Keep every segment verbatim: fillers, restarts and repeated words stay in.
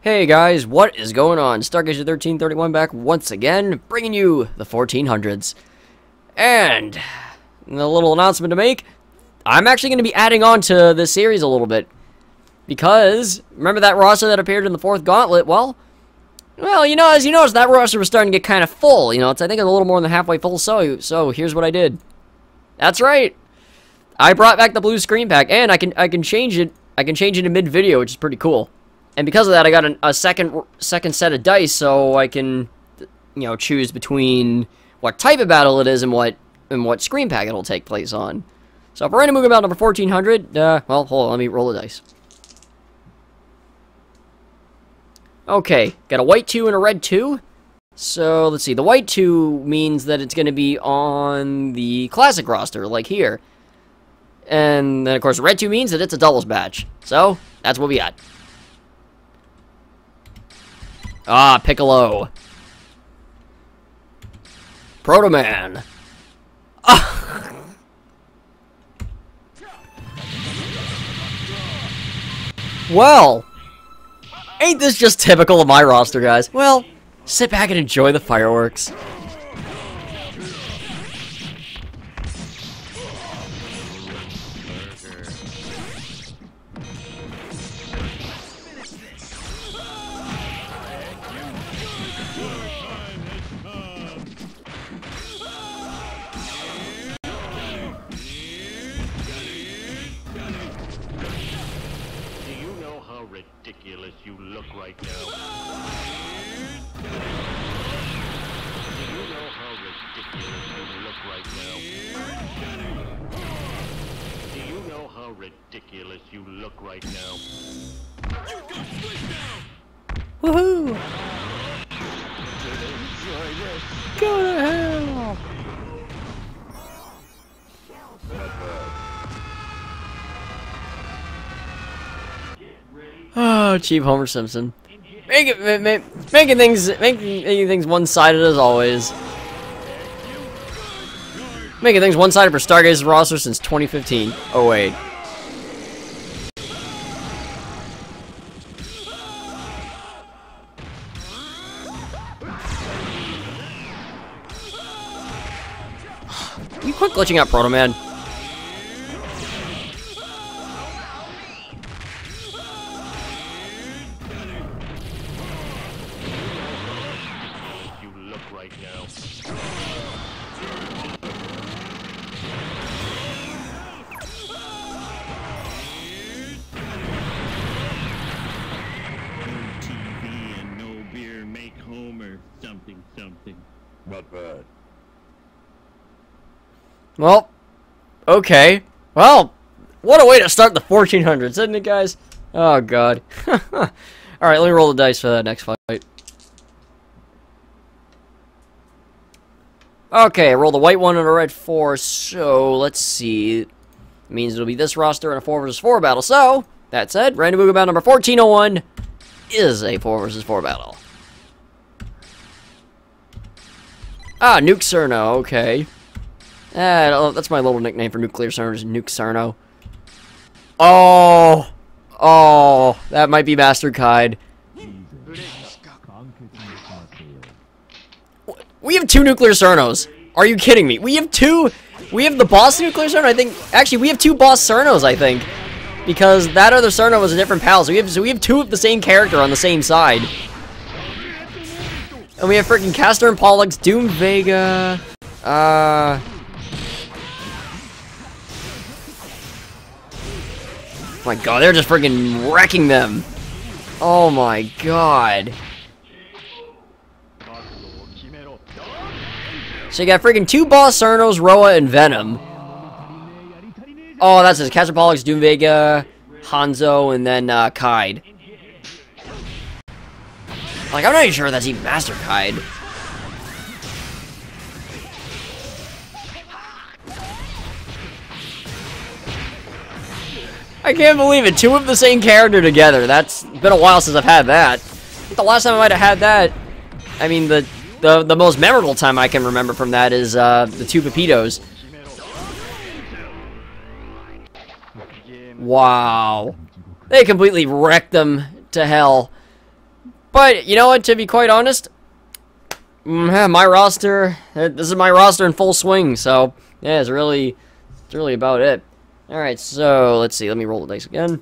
Hey guys, what is going on? Stargazer thirteen thirty-one back once again, bringing you the fourteen hundreds. And a little announcement to make, I'm actually going to be adding on to this series a little bit. Because, remember that roster that appeared in the fourth gauntlet? Well, well, you know, as you noticed, that roster was starting to get kind of full. You know, it's I think it's a little more than halfway full, so, so here's what I did. That's right. I brought back the blue screen pack, and I can I can change it. I can change it in mid-video, which is pretty cool. And because of that, I got an, a second second set of dice, so I can, you know, choose between what type of battle it is and what and what screen pack it'll take place on. So for random movement battle number fourteen hundred, uh, well, hold on, let me roll the dice. Okay, got a white two and a red two. So let's see, the white two means that it's going to be on the classic roster, like here. And then, of course, red two means that it's a doubles match. So that's what we got. Ah, Piccolo. Proto Man. Ah. Well, ain't this just typical of my roster, guys? Well, sit back and enjoy the fireworks. Ridiculous you look right now. Do you know how ridiculous you look right now? Do you know how ridiculous you look right now? You go sleep now! Woohoo! Go to hell! Oh, cheap Homer Simpson. Make it, ma ma making things, making, making things one-sided as always. Making things one-sided for Stargazer roster since twenty fifteen. Oh wait. You quit glitching out, Proto Man. Something, something. Not bad. Well, okay. Well, what a way to start the fourteen hundreds, isn't it, guys? Oh, God. Alright, let me roll the dice for that next fight. Okay, I rolled a white one and a red four, so let's see. It means it'll be this roster in a four versus four battle. So, that said, random movement battle number fourteen oh one is a four versus four battle. Ah, Nuke Cerno, okay. Ah, that's my little nickname for Nuclear Cerno, is Nuke Cerno. Oh! Oh, that might be Master Kide. We have two Nuclear Cernos. Are you kidding me? We have two... We have the boss Nuclear Cerno, I think... Actually, we have two boss Cernos, I think. Because that other Cerno was a different pal, so we have, so we have two of the same character on the same side. And we have freaking Castor and Pollux, Doom Vega, uh... oh my god, they're just freaking wrecking them. Oh my god. So you got freaking two boss Cernos, Roa, and Venom. Oh, that's it. Castor, Pollux, Doom Vega, Hanzo, and then, uh, Kide. Like, I'm not even sure that's even Master Kide. I can't believe it. Two of the same character together. That's been a while since I've had that. The last time I might have had that, I mean, the, the, the most memorable time I can remember from that is uh, the two Pepitos. Wow. They completely wrecked them to hell. But, you know what, to be quite honest, mm, my roster, uh, this is my roster in full swing, so, yeah, it's really, it's really about it. Alright, so, let's see, let me roll the dice again.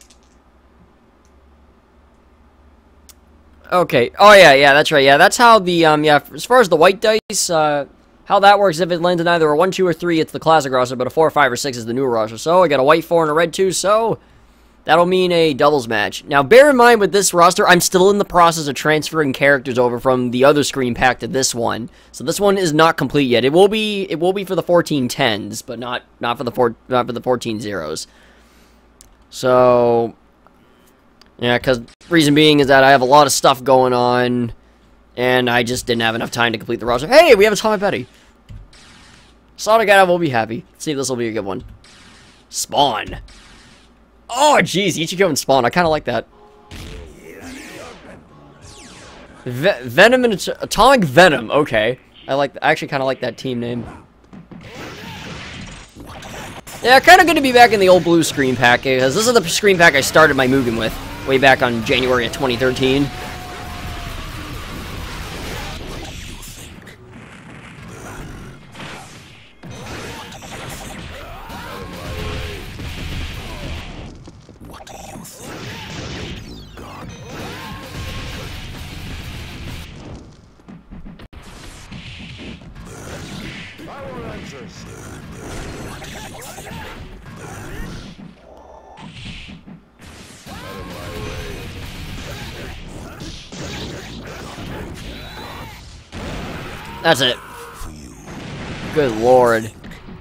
Okay, oh yeah, yeah, that's right, yeah, that's how the, um, yeah, as far as the white dice, uh, how that works, if it lands in either a one, two, or three, it's the classic roster, but a four, five, or six is the new roster. So, I got a white four and a red two, so that'll mean a doubles match. Now, bear in mind with this roster, I'm still in the process of transferring characters over from the other screen pack to this one. So this one is not complete yet. It will be it will be for the fourteen tens, but not not for the four not for the fourteen zeros. So yeah, cuz reason being is that I have a lot of stuff going on and I just didn't have enough time to complete the roster. Hey, we have a Tom and Betty. Sonic Adam will be happy. Let's see if this will be a good one. Spawn. Oh, jeez, Ichigo and Spawn. I kind of like that. Ve Venom and Atomic Venom. Okay, I like. I actually kind of like that team name. Yeah, kind of good to be back in the old blue screen pack because this is the screen pack I started my Mugen with way back on January of twenty thirteen. That's it. Good lord.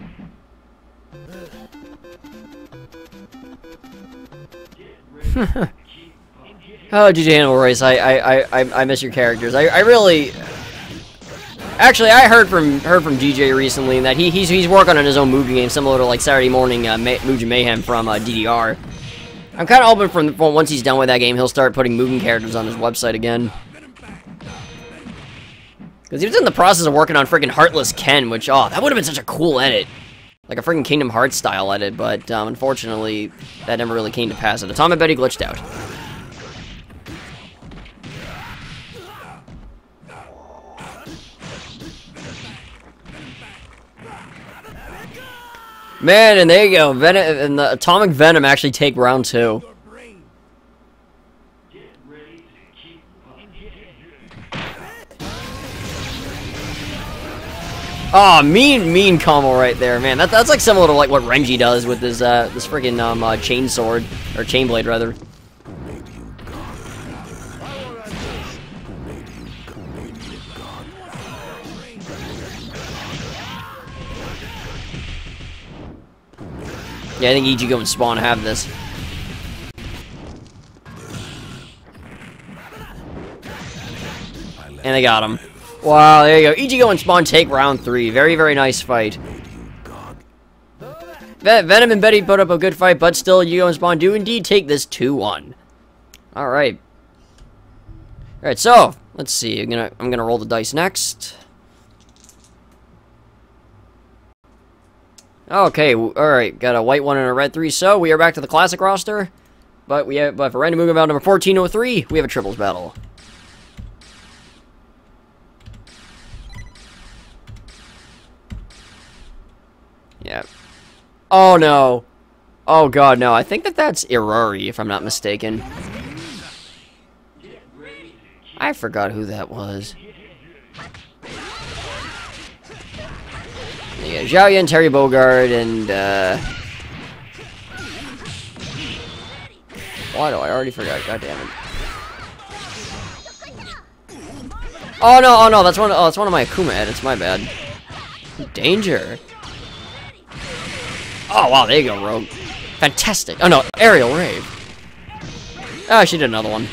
Oh, G J Animal Race, I I I I miss your characters. I I really. Actually, I heard from heard from G J recently that he he's he's working on his own Mugen game, similar to like Saturday Morning uh, May Mugen Mayhem from uh, D D R. I'm kind of hoping from, from once he's done with that game, he'll start putting Mugen characters on his website again. Because he was in the process of working on freaking Heartless Ken, which, oh, that would have been such a cool edit. Like a freaking Kingdom Hearts style edit, but um, unfortunately, that never really came to pass. The Tom and Betty glitched out. Man, and there you go. Venom and the Atomic Venom actually take round two. Oh, mean, mean combo right there, man. That, that's like similar to like what Renji does with his uh, this freaking um, uh, chain sword or chain blade rather. Yeah, I think Ichigo and Spawn have this. And they got him. Wow, there you go. Ichigo and Spawn take round three. Very, very nice fight. Ven Venom and Betty put up a good fight, but still, Ichigo and Spawn do indeed take this two one. Alright. Alright, so, let's see. I'm gonna, I'm gonna roll the dice next. Okay, alright. Got a white one and a red three, so we are back to the classic roster. But we have, but for random movement number fourteen oh three, we have a triples battle. Yeah. Oh, no. Oh, God, no. I think that that's Irori, if I'm not mistaken. I forgot who that was. Yeah, Zhao Yan, Terry Bogard, and, uh... why do I already forgot? God damn it. Oh, no, oh, no, that's one, oh, that's one of my Akuma edits. My bad. Danger. Oh, wow, there you go, Rogue. Fantastic. Oh, no, Aerial Rave. Oh, she did another one.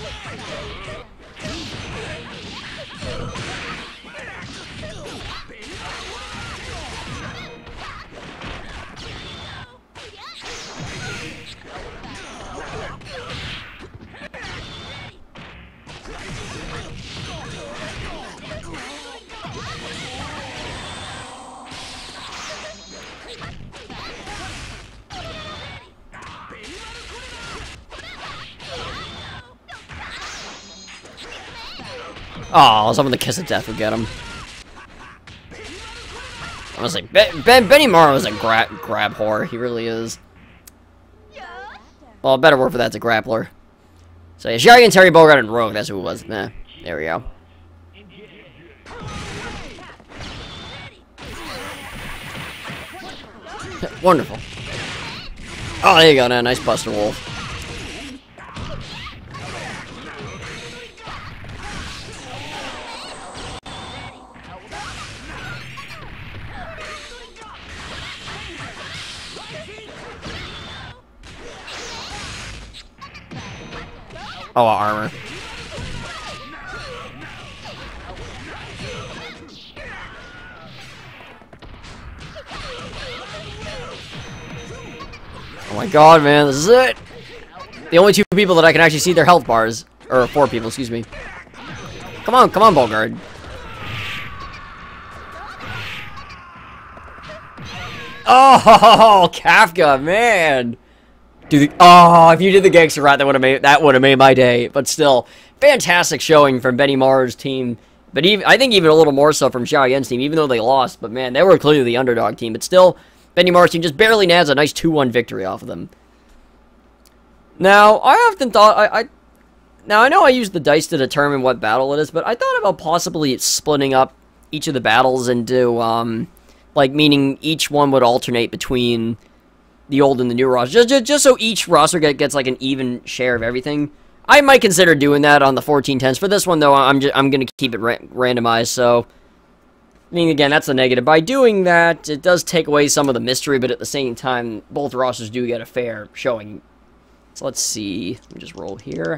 Oh, some of the kiss of death would get him. I was like, Ben, ben Benny Morrow's a gra grab whore. He really is. Well, a better word for that's a grappler. So yeah, Shaggy and Terry Bogard and Rogue. That's who it was. Nah, there we go. Wonderful. Oh, there you go. Now, nice Buster Wolf. Oh, armor. Oh my god, man, this is it! The only two people that I can actually see their health bars. Or four people, excuse me. Come on, come on, Bogard. Oh, Kafka, man! Dude, oh, if you did the gangster rat, that would have made that would have made my day. But still, fantastic showing from Benny Mar's team. But even I think even a little more so from Xiao Yan's team, even though they lost. But man, they were clearly the underdog team. But still, Benny Mar's team just barely nails a nice two one victory off of them. Now, I often thought I, I now I know I use the dice to determine what battle it is, but I thought about possibly splitting up each of the battles into um, like meaning each one would alternate between the old and the new roster, just, just, just so each roster get, gets like an even share of everything. I might consider doing that on the fourteen tens. For this one, though, I'm just, I'm gonna keep it ra randomized. So, I mean, again, that's the negative. By doing that, it does take away some of the mystery, but at the same time, both rosters do get a fair showing. So let's see. Let me just roll here.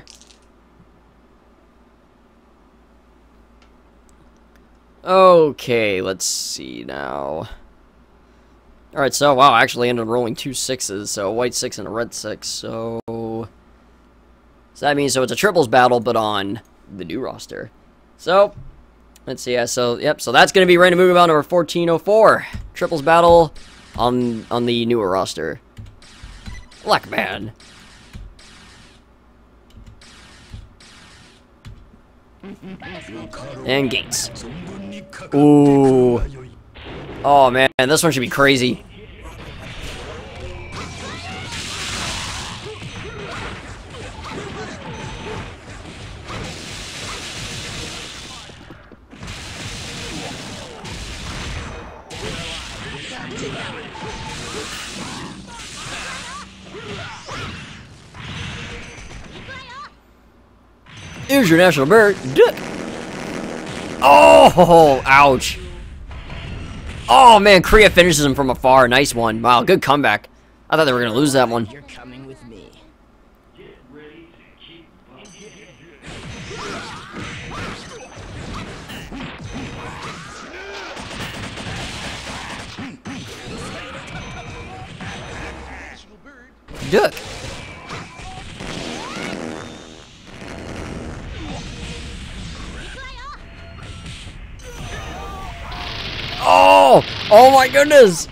Okay, let's see now. Alright, so, wow, I actually ended up rolling two sixes, so a white six and a red six, so... So that means, so it's a triples battle, but on the new roster. So, let's see, yeah, so, yep, so that's going to be random movie battle number fourteen oh four. Triples battle on, on the newer roster. Black Man. And Gates. Ooh. Oh, man, this one should be crazy. Here's your national bird. Oh, ouch. Oh, man, Kriya finishes him from afar. Nice one. Wow, good comeback. I thought they were going to lose that one. You're coming with me. Duck. Oh! Oh my goodness!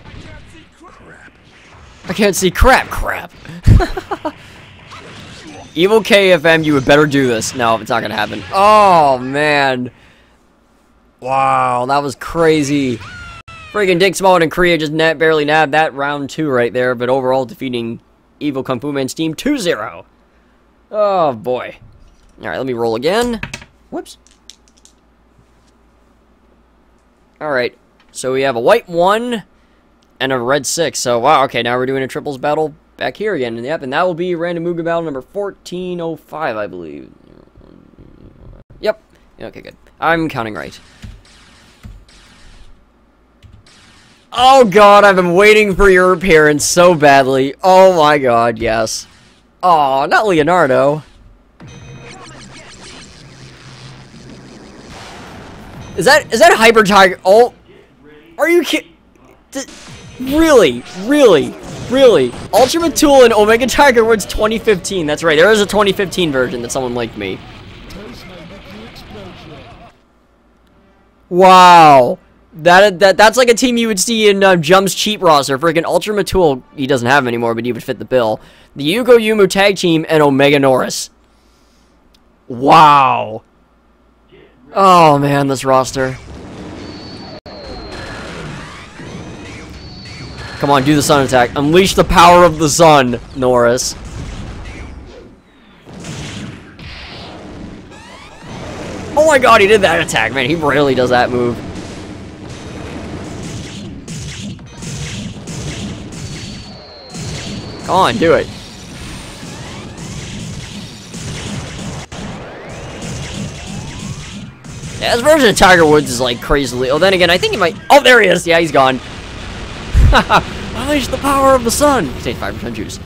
I can't see crap. Crap. Evil K F M, you would better do this. No, it's not gonna happen. Oh, man. Wow, that was crazy. Freaking Dick Small and Kriya just net barely nabbed that round two right there, but overall defeating Evil Kung Fu Man's team two zero. Oh, boy. Alright, let me roll again. Whoops. Alright. So we have a white one and a red six. So, wow, okay, now we're doing a triples battle back here again. And, yep, and that will be Random Mugen battle number fourteen oh five, I believe. Yep. Okay, good. I'm counting right. Oh, God, I've been waiting for your appearance so badly. Oh, my God, yes. Oh, not Leonardo. Is that is that Hyper Tiger? Oh, are you kidding? Really, really, really? Ultra Tool and Omega Tiger Woods twenty fifteen. That's right. There is a twenty fifteen version that someone liked me. Wow. That that that's like a team you would see in uh, Jump's cheap roster. Freaking Ultra Tool, he doesn't have him anymore, but he would fit the bill. The Yugo Yumu tag team and Omega Norris. Wow. Oh man, this roster. Come on, do the sun attack. Unleash the power of the sun, Norris. Oh my god, he did that attack, man. He rarely does that move. Come on, do it. Yeah, this version of Tiger Woods is like crazily. Oh, then again, I think he might. Oh, there he is. Yeah, he's gone. Unleash the power of the sun. Take five percent juice.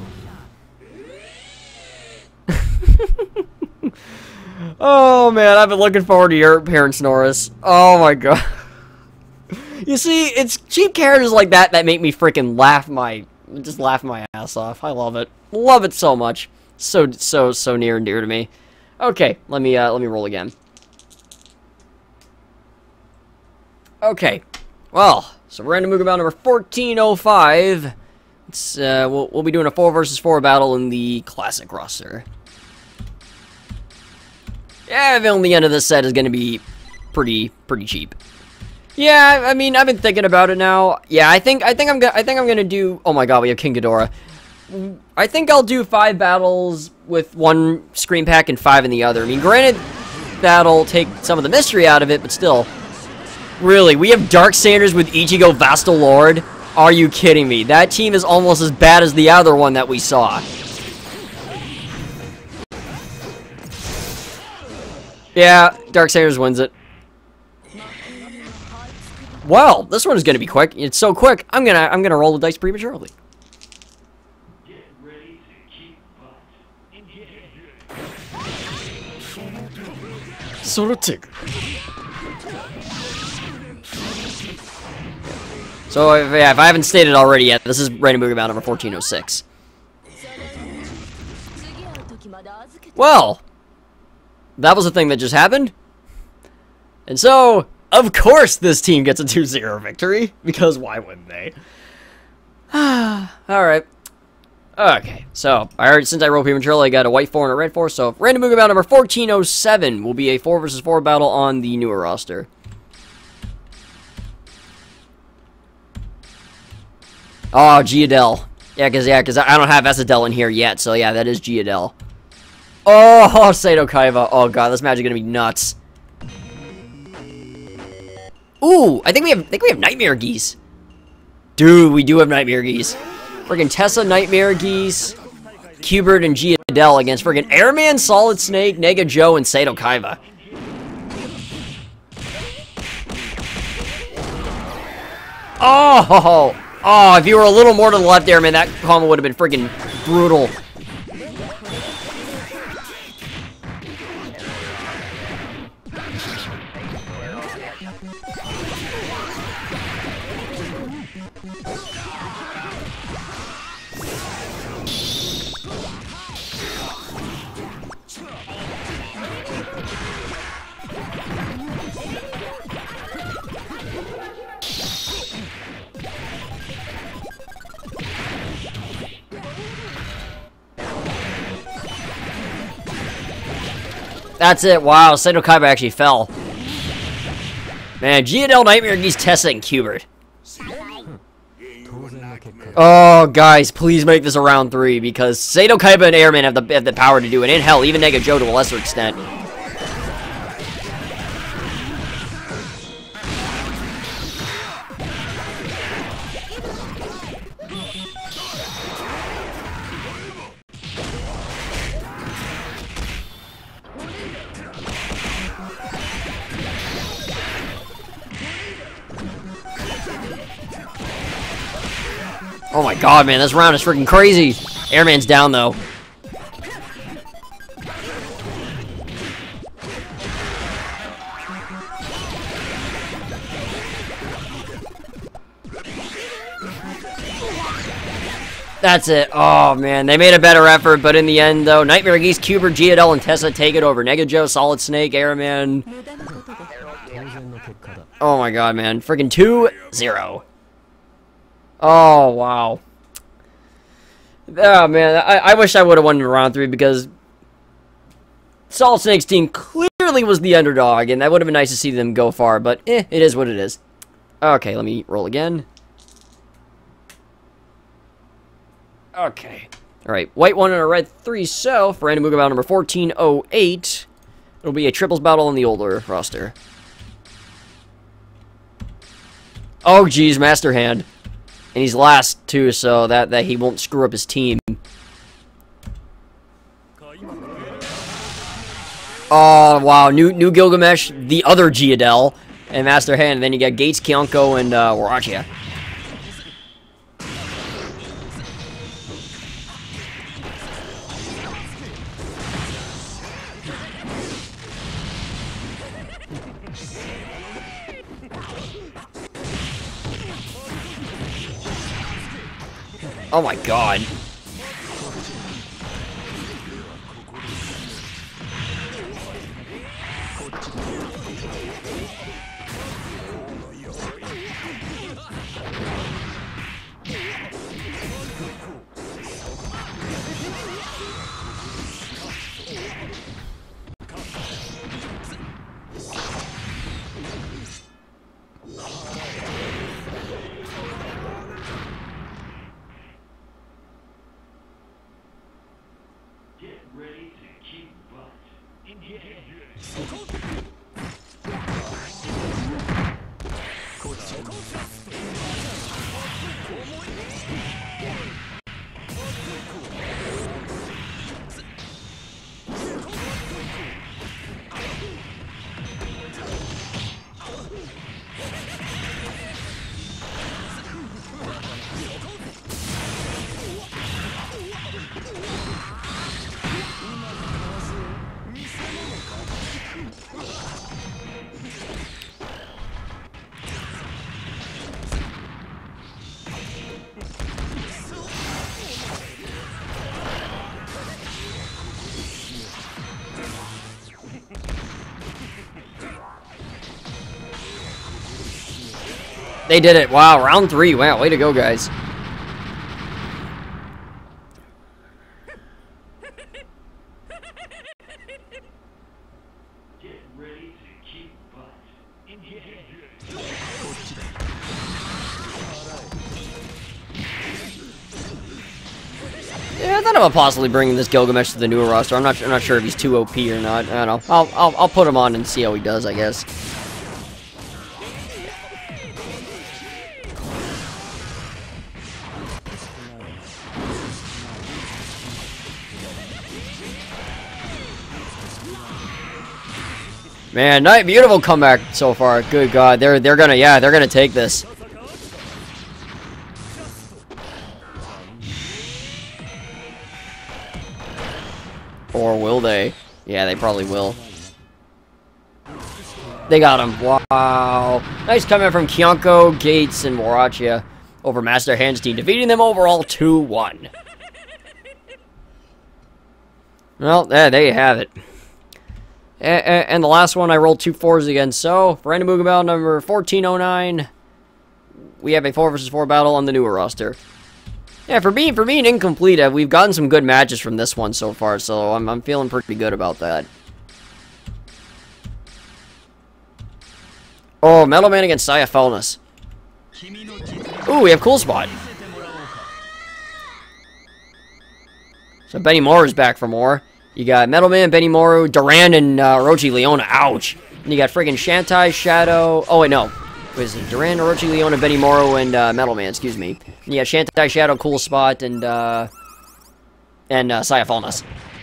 Oh man, I've been looking forward to your appearance, Norris. Oh my god. You see, it's cheap characters like that that make me freaking laugh my, just laugh my ass off. I love it, love it so much. So so so near and dear to me. Okay, let me uh, let me roll again. Okay, well, so random move about number fourteen oh five. It's uh, we'll we'll be doing a four versus four battle in the classic roster. Yeah, I feel the end of this set is going to be pretty pretty cheap. Yeah, I mean, I've been thinking about it now. Yeah, I think I think I'm gonna I think I'm gonna do. Oh my god, we have King Ghidorah. I think I'll do five battles with one screen pack and five in the other. I mean, granted, that'll take some of the mystery out of it, but still. Really, we have Darksanders with Ichigo Vastal Lord? Are you kidding me? That team is almost as bad as the other one that we saw. Yeah, Darksanders wins it. Well, this one is gonna be quick. It's so quick. I'm gonna I'm gonna roll the dice prematurely. Get ready to keep butt. Sort of tick. So, if, yeah, if I haven't stated already yet, this is random movie about number fourteen oh six. Well, that was a thing that just happened. And so, of course this team gets a two zero victory, because why wouldn't they? Alright. Okay, so, I already, since I rolled prematurely, I got a white four and a red four, so random movie about number fourteen oh seven will be a four versus four battle on the newer roster. Oh, Geodel. Yeah, because yeah, because I don't have Esadel in here yet, so yeah, that is Geodel. Oh, Sato Kaiba. Oh god, this match is gonna be nuts. Ooh, I think we have I think we have Nightmare Geese. Dude, we do have Nightmare Geese. Friggin' Tessa, Nightmare Geese, Q*bert, and Geodel against friggin' Airman, Solid Snake, Nega Joe, and Sato Kaiba. Oh! Oh, if you were a little more to the left there, man, that combo would have been freaking brutal. That's it. Wow, Sato Kaiba actually fell. Man, Geodel, Nightmare Geese, Tessa, and Q*bert. Oh, guys, please make this a round three, because Sato Kaiba and Airman have the, have the power to do it. And hell, even Nega Joe to a lesser extent. Oh my god, man, this round is freaking crazy. Airman's down, though. That's it. Oh, man. They made a better effort, but in the end, though, Nightmare Geese, Cuber, Geodel, and Tessa take it over Nega Joe, Solid Snake, Airman. Oh, my God, man. Freaking two zero. Oh, wow. Oh, man. I, I wish I would have won in round three because Solid Snake's team clearly was the underdog, and that would have been nice to see them go far, but eh, it is what it is. Okay, let me roll again. Okay. Alright, white one and a red three, so for random battle number fourteen oh eight, it'll be a triples battle on the older roster. Oh, geez, Master Hand. And he's last, too, so that, that he won't screw up his team. Oh, wow, new new Gilgamesh, the other Geodel, and Master Hand, and then you got Gates, Kyonko, and uh, Warachi. Oh my God. They did it. Wow, round three. Wow, way to go, guys. Get ready to kick butt. Yeah, I thought about possibly bringing this Gilgamesh to the newer roster. I'm not. I'm not sure if he's too O P or not. I don't know. I'll. I'll. I'll put him on and see how he does, I guess. Man, nice, beautiful comeback so far. Good God, they're they're gonna yeah, they're gonna take this. Or will they? Yeah, they probably will. They got him. Wow, nice comeback from Kyonko, Gates, and Warachi over Master Hand's team, defeating them overall two one. Well, there, there you have it. And, and the last one, I rolled two fours again. So, for random Mugen battle number fourteen oh nine, we have a four versus four battle on the newer roster. Yeah, for being for being incomplete, uh, we've gotten some good matches from this one so far, so I'm I'm feeling pretty good about that. Oh, Metal Man against Saya Felness. Ooh, we have Cool Spot. So Benny Moore back for more. You got Metal Man, Benny Moru, Duran, and uh, Orochi Leona. Ouch. And you got friggin' Shantai, Shadow. Oh, wait, no. What is it? Duran, Orochi Leona, Benny Moru, and uh, Metal Man, excuse me. And you got Shantai, Shadow, Cool Spot, and, uh... And, uh, Saya Falnas.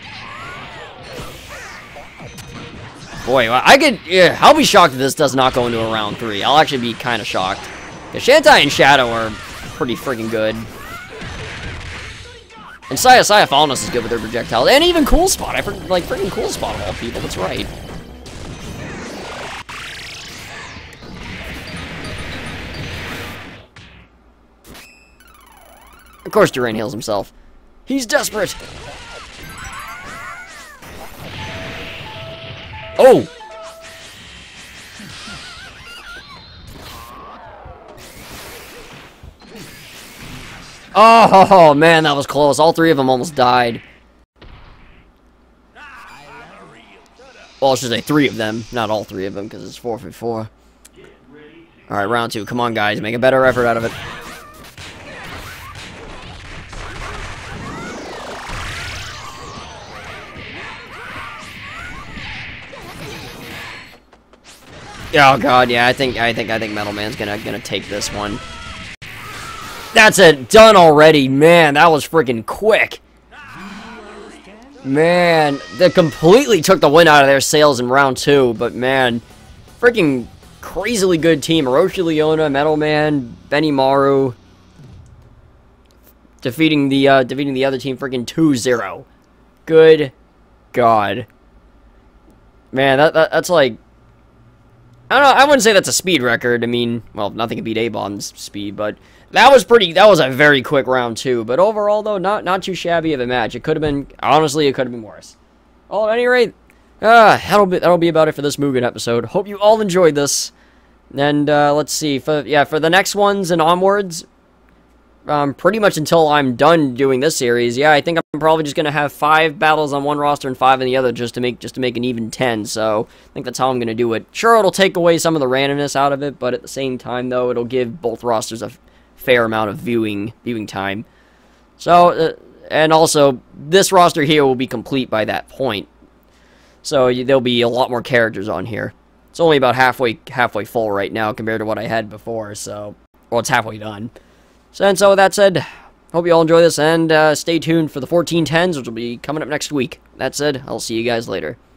Boy, I could... Yeah, I'll be shocked if this does not go into a round three. I'll actually be kind of shocked. Yeah, Shantai and Shadow are pretty friggin' good. And Saya Saya Falnas is good with their projectiles. And even Cool Spot. I like freaking Cool Spot of all people. That's right. Of course Durain heals himself. He's desperate! Oh! Oh, man, that was close. All three of them almost died. Well, I should say three of them, not all three of them, because it's four for four. Alright, round two. Come on, guys. Make a better effort out of it. Oh god, yeah, I think I think I think Metal Man's gonna gonna take this one. That's it, done already. Man, that was freaking quick. Man, they completely took the wind out of their sails in round two, but man, freaking crazily good team. Orochi Leona, Metal Man, Benimaru defeating the uh, defeating the other team freaking two zero. Good god. Man, that, that that's like, I don't know, I wouldn't say that's a speed record. I mean, well, nothing can beat A-Bomb's speed, but that was pretty, that was a very quick round two. But overall, though, not not too shabby of a match. It could have been, honestly, it could have been worse. Well, at any rate, uh, that'll be, that'll be about it for this Mugen episode. Hope you all enjoyed this. And, uh, let's see, for, yeah, for the next ones and onwards, um, pretty much until I'm done doing this series, yeah, I think I'm probably just gonna have five battles on one roster and five on the other, just to make just to make an even ten. So I think that's how I'm gonna do it. Sure, it'll take away some of the randomness out of it, but at the same time, though, it'll give both rosters a fair amount of viewing viewing time. So, uh, and also, this roster here will be complete by that point. So you, there'll be a lot more characters on here. It's only about halfway halfway full right now compared to what I had before. So, well, it's halfway done. So, and so with that said, hope you all enjoy this, and uh, stay tuned for the fourteen tens, which will be coming up next week. That said, I'll see you guys later.